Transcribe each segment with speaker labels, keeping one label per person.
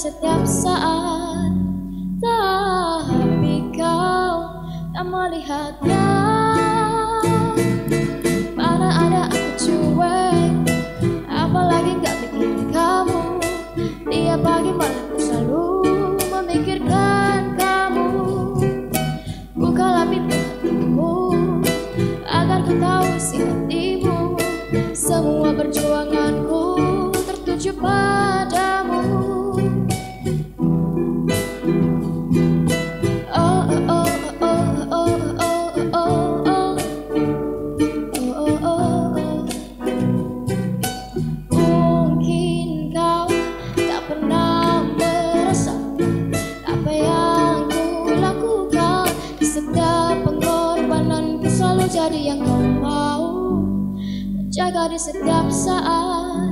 Speaker 1: setiap saat, tapi kau tak melihatnya. Mana ada aku cuek, apalagi gak mikirin kamu. Tiap pagi malam ku selalu memikirkan kamu. Bukalah pintu hatimu agar ku tahu isi hatimu. Semua perjuanganku tertuju padamu. Mungkin kau tak pernah merasakan apa yang ku lakukan. Di setiap pengorbananku selalu jadi yang kau mau, menjaga di setiap saat,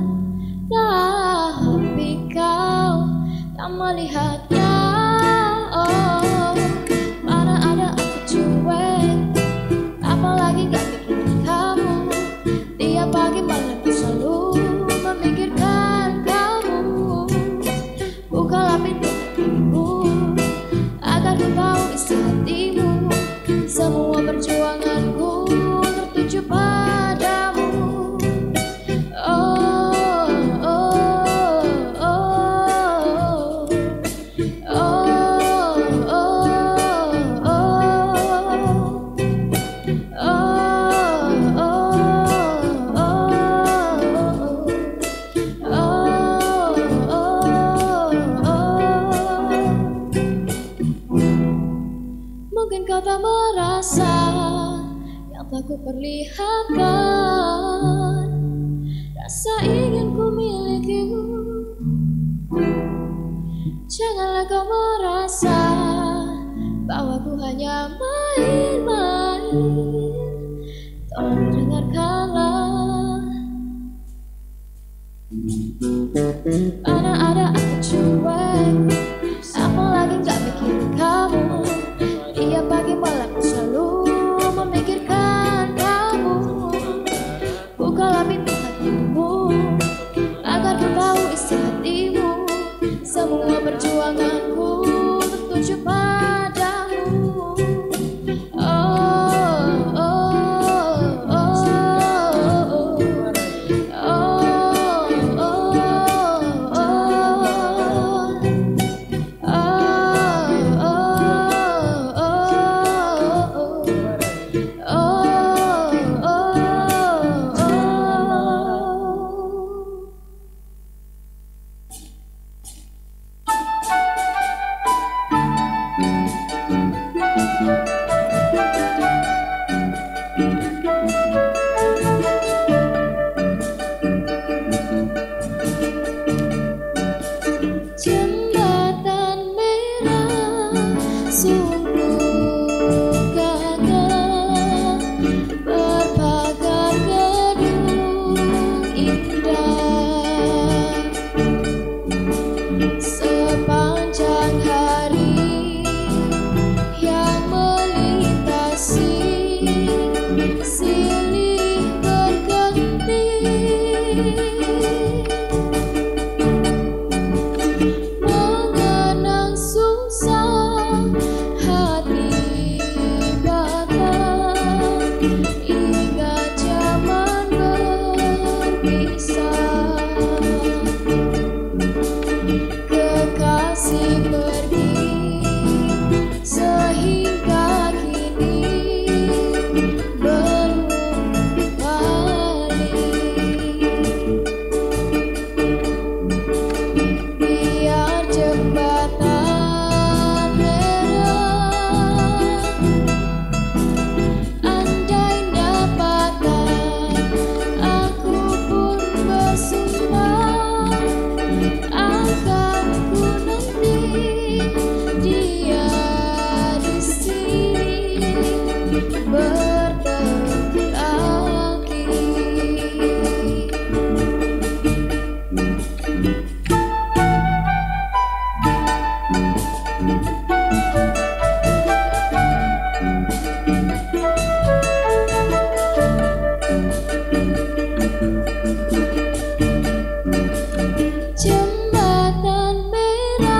Speaker 1: tapi kau tak melihatnya. Oh, mana ada aku cuek, apalagi gak mikirin kamu. Tiap pagi malam ku selalu memikirkan kamu. Bukalah pintu hatimu agar ku tahu isi hatimu. Semua perjuanganku tertuju padamu. Mungkin kau tak merasa yang tak ku perlihatkan, rasa ingin ku milikimu. Janganlah kau merasa bahwa ku hanya main-main. Tolong dengarkanlah. Mana ada aku cuek, apalagi gak mikirin kamu. Tiap pagi malam ku selalu memikirkan kamu. Bukalah pintu hatimu agar ku tahu isi hatimu. Semua perjuanganku tertuju padamu. Jembatan merah sungguh gagah, berpagar gedung indah. Sepanjang hari yang melintasi, silih berganti. Kekasih pergi sehingga kini belum kembali. Biar jembatan merah andainya patah, aku pun bersumpah akan ku nanti dia di sini bertemu lagi. Jembatan merah